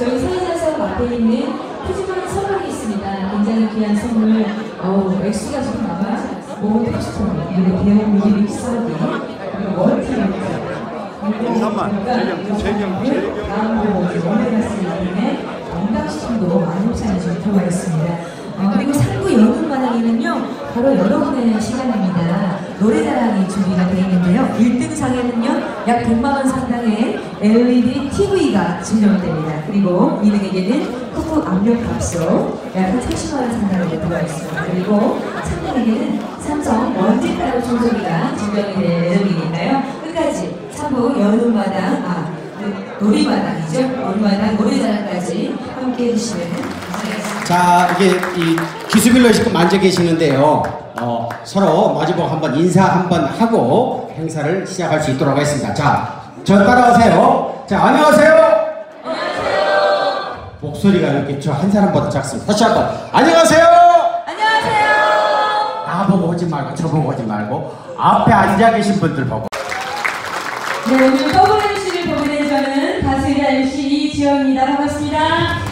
저희 사회자석 앞에 있는 푸짐한 선물이 있습니다. 굉장히 귀한 선물. 액수가 지금 아마 모든 포스터, 그리고 대형 뮤직 믹서기, 그리고 월트 인삼만, 재경, 다음으로 원래가스 이름의 건강식품도 많이 협찬해 좀 들어가 있습니다. 그리고 3부 연극마당에는요, 바로 여러분의 시간입니다. 노래자랑이 준비가 되어 있는데요. 1등 상에는요, 약 100만원 상당의 LED TV가 증정됩니다. 그리고 2등에게는 쿡쿡 압력밥솥 약 30만원 상당으로 들어가 있습니다. 그리고 3등에게는 삼성 원직가루 청소기가 증정이 될 예정이니까요. 끝까지 3부 연극마당, 놀이마당이죠. 놀이마당 노래자랑까지 함께 해주시면 감사하겠습니다. 자, 이게 이 기수별로 지금 앉아 계시는데요. 서로 마주보고 한번 인사 한번 하고 행사를 시작할 수 있도록 하겠습니다. 자, 저 따라오세요. 자, 안녕하세요. 안녕하세요. 목소리가 이렇게 저 한 사람보다 작습니다. 다시 한번 안녕하세요. 안녕하세요. 나 보고 오지 말고 저 보고 오지 말고 앞에 앉아 계신 분들 보고. 네, 오늘 더블 MC를 보게 된 저는 가수이자 MC 이지영입니다. 반갑습니다.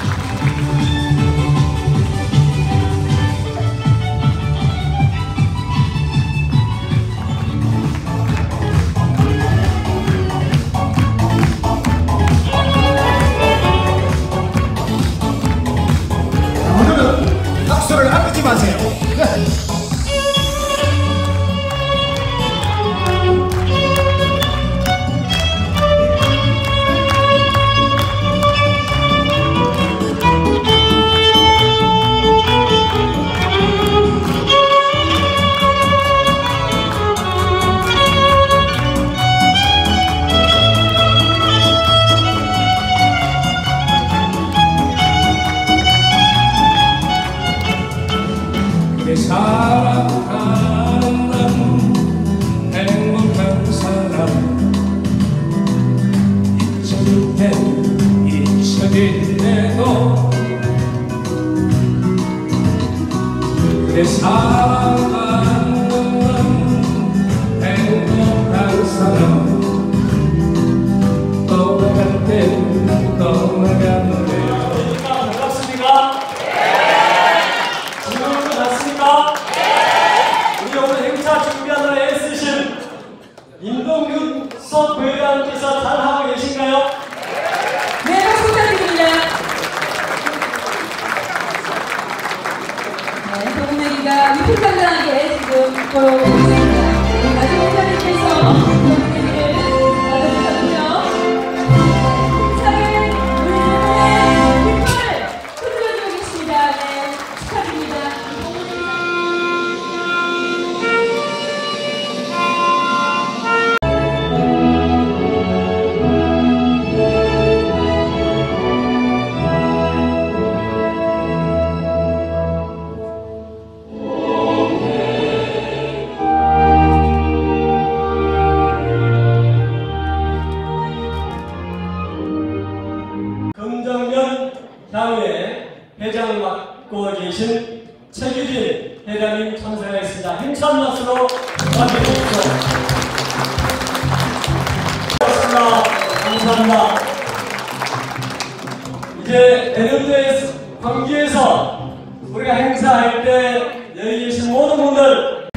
오늘은 박수를 아끼지 마세요. 사랑하는 난 행복한 사람 잊혀진대도 그래 사랑하는 난 행복한 사람 떠나갈 땐 떠나간대요. 반갑습니까? 지금부터 났습니까? 우리 오늘 행사 준비하느라 애쓰신 임동균 서부회장께서 잘하고 계신가요? 네, 박수 부탁드립니다. 네, 동네기가 위풍당당하게 지금 걸어오고 있습니다. 아주 회장님께서 동네기를 받아주셨죠? 차를 우리 동네의 깃발을 흔들어주고 계십니다. 네, 축하드립니다. 금정면 향후에 회장을 맡고 계신 최규진 회장님 참석하겠습니다. 힘찬 박수로 맞이해주십시오. 고맙습니다. 감사합니다. 이제 내년도에 광주에서 우리가 행사할 때 여기 계신 모든 분들,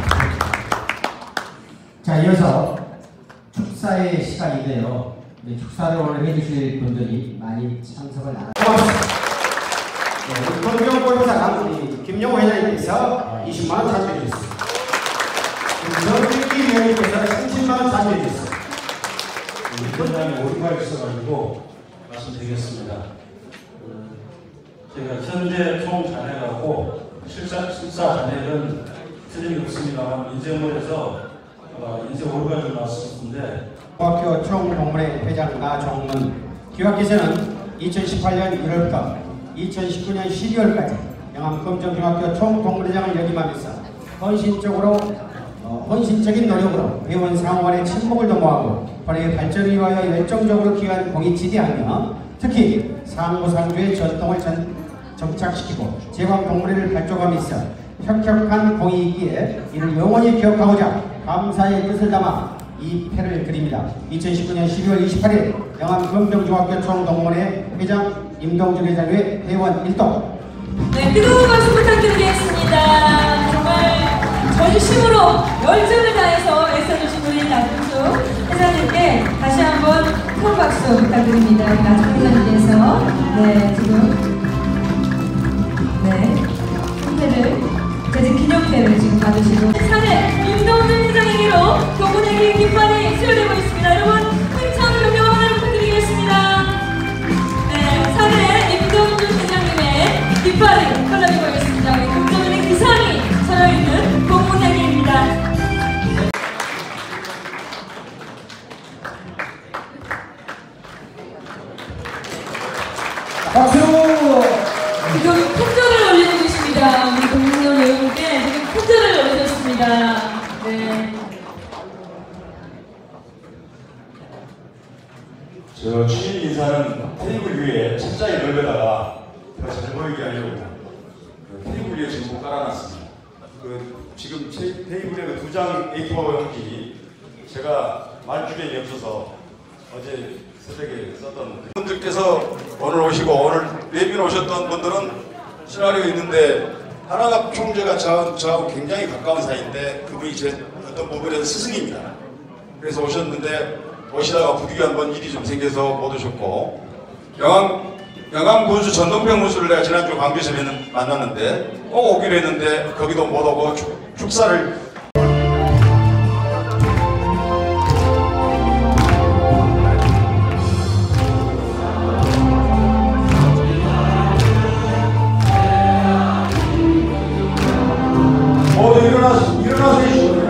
자, 이어서 축사의 시간인데요. 축사를 오늘 해주실 분들이 많이 참석을 안 하고 있습니다. 건경골보사랑 김용호 회장님께서 20만원 참여해 주셨습니다. 김정기 회장님께서 30만원 참여해 주셨습니다. 현장에 오류가 있어가지고 말씀드리겠습니다. 제가 현재 총 잔해하고 실사 잔해는 틀림이 없습니다만 인쇄물에서 인쇄 오류가 좀 났었는데 중학교 총동문회 회장 나종문 기획기서는 2018년 1월부터 2019년 12월까지 영암 금정중학교 총동문회장을 역임하면서 헌신적인 노력으로 회원 상원의 친목을 도모하고 번외 발전을 위하여 열정적으로 기여한 공이 지대하며 특히 상부상주의 전통을 정착시키고 제광동문회를 발족하면서 혁혁한 공이 있기에 이를 영원히 기억하고자 감사의 뜻을 담아 이 패를 드립니다. 2019년 12월 28일 영암 금정중학교 총동문회 회장 임동준 회장의 회원 1동. 네, 뜨거운 박수 부탁드리겠습니다. 정말 전심으로 열정을 다해서 애써주신 우리 나준수 회장님께 다시 한번 큰 박수 부탁드립니다. 우리 나준수 회장님께서 지금 재직 기념패를 지금 받으시고 상을 임동준 회장에게로 동문회계 깃발이 수여되고 있습니다. 여러분 힘찬 명령 하나 부탁드리겠습니다. 네, 상에 임동준 회장님의 깃발이 걸려지고 있습니다. 우리 금전의 기상이 서려있는 동문회계입니다. 박수! 지금 큰절을 올리고 계십니다. 우리 동문원 여러분께 지금 큰절을 올려줬습니다. 네. 저 취임 인사는 테이블 위에 책자에 넓에다가 더 잘 보이게 하려고 테이블 위에 전부 깔아놨습니다. 지금 테이블에 2장 A4 용지 제가 말주변이 없어서 어제 새벽에 썼던 분들께서 오늘 오시고 오늘 외빈 오셨던 분들은 시나리오 있는데 하나갑 총재가 저하고 굉장히 가까운 사이인데 그분이 제 어떤 부분에서 스승입니다. 그래서 오셨는데 오시다가 부득이 한번 일이 좀 생겨서 못 오셨고 영암 군수 전동평 군수를 내가 지난주 광주에서 만났는데 꼭 오기로 했는데 거기도 못 오고 축사를 모두 일어나서 해주시고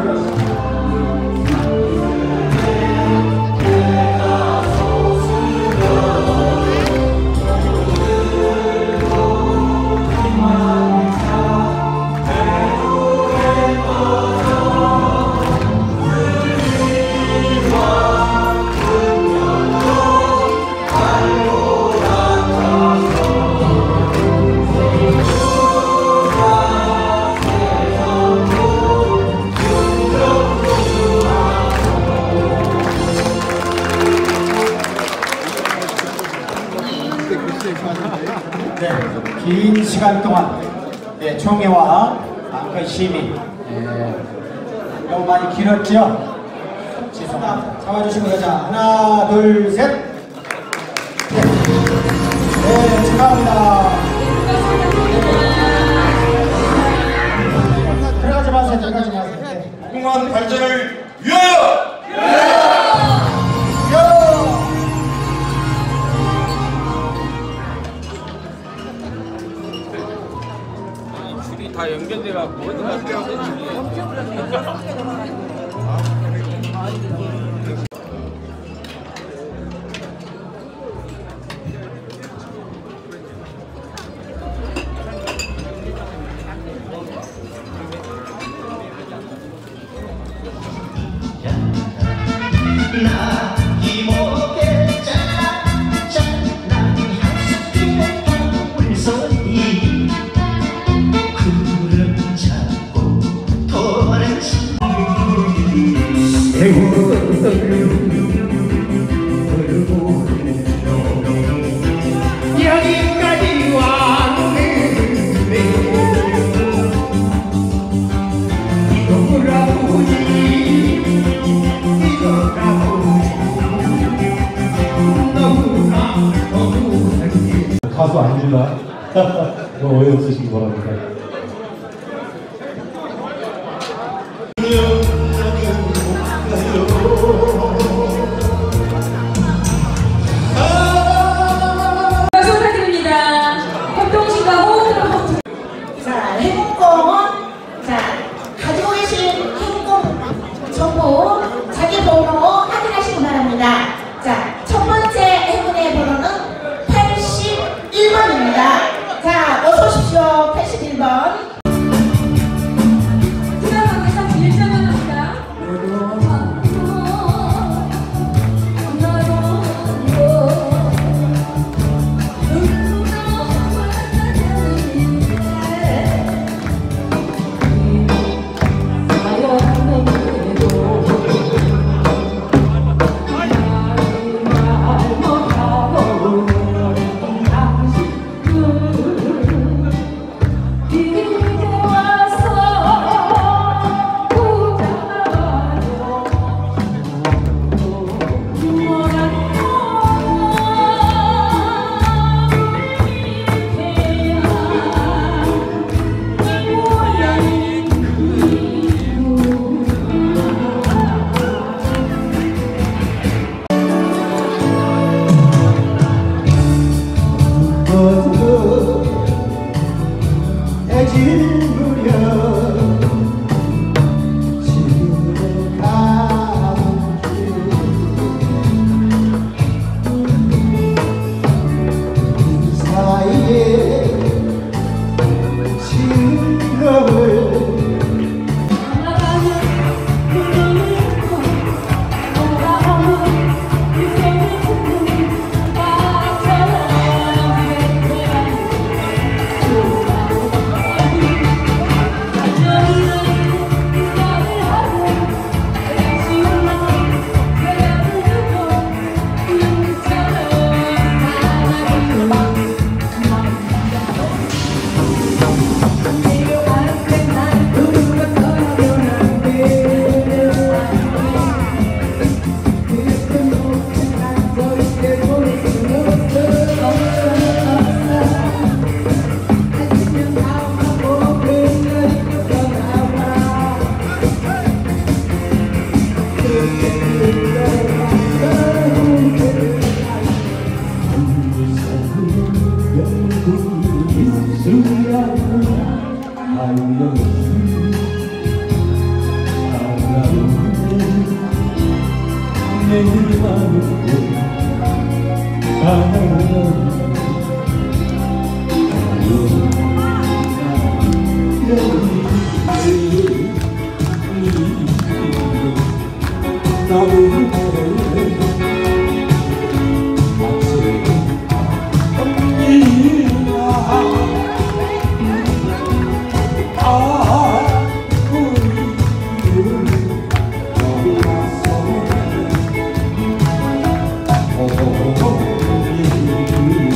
긴 시간 동안 총회와 그 시민 너무 많이 길었죠? 죄송합니다. 잡아주시고 여자 하나 둘 셋. 네, 축하합니다. 들어가지 마세요. 들어가지 마세요. 무궁한 발전을 위하여! 다 연결돼갖고 어디 가서 여기까지 왔는데 이거라 보지 이거라 보지 너무나 가수 아닙니다. 오해 없으시기 바랍니다. 박수 부탁드립니다. 협동심과 호흡으로 자, 행복공원. 자, 가지고 계신 행복 정보 자기 번호 확인하시기 바랍니다. 자, 첫 번째 행운의 번호는 81번입니다. 자, 어서 오십시오. 81번. Oh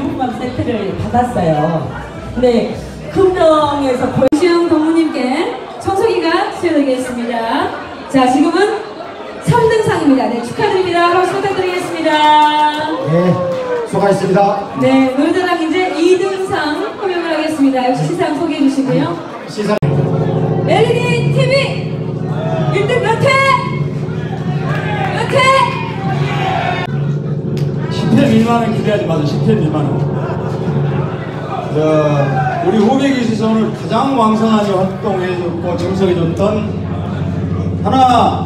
유부남 세트를 받았어요. 근데 금정에서 고시영 동무님께 청소기가 수여되겠습니다. 자, 지금은 3등상입니다. 네, 축하드립니다. 박수 부탁드리겠습니다. 네, 수고하셨습니다. 네, 노래자랑 이제 2등상 호명을 하겠습니다. 역시 시상 소개해 주시고요. 시상 LED TV 1등 몇 회? 몇 회? 10회 미만은 기대하지 마세요. 10회 미만은. 우리 후배기에서 오늘 가장 왕성하게 활동해줬고 정석해줬던 하나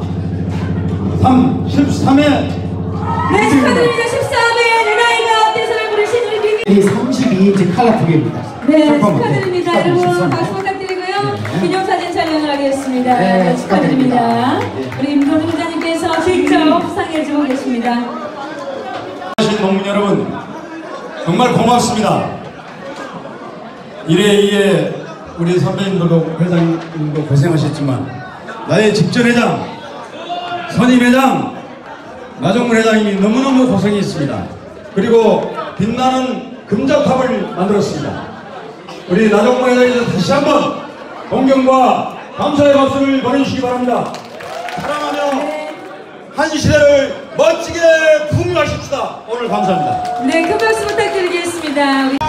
13회. 네, 축하드립니다. 13회 내 나이가 어때서를 부르신 우리 뮤비. 32인치 칼라 TV입니다. 네, 축하드립니다. 여러분 박수 부탁드리고요. 기념사진 촬영을 하겠습니다. 네, 축하드립니다. 우리 임동훈 회장님께서 직접 수상해주고 계십니다. 하신 동문 여러분 정말 고맙습니다. 이래 우리 선배님들도 회장님도 고생하셨지만 나의 직전 회장, 선임 회장, 나정문 회장님이 너무너무 고생했습니다. 그리고 빛나는 금작탑을 만들었습니다. 우리 나정문 회장님께서 다시 한번 동경과 감사의 박수를 보내주시기 바랍니다. 사랑하며 한 시대를 멋지게 풍요하십시다. 오늘 감사합니다. 네, 큰 박수 부탁드리겠습니다.